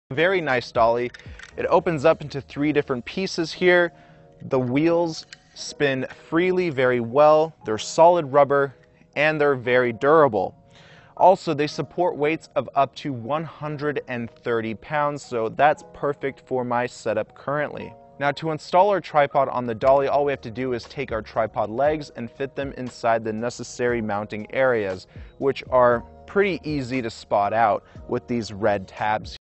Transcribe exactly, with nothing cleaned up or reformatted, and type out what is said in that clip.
Very nice dolly. It opens up into three different pieces here. The wheels spin freely very well. They're solid rubber and they're very durable. Also, they support weights of up to one hundred thirty pounds, so that's perfect for my setup currently. Now, to install our tripod on the dolly, all we have to do is take our tripod legs and fit them inside the necessary mounting areas, which are pretty easy to spot out with these red tabs.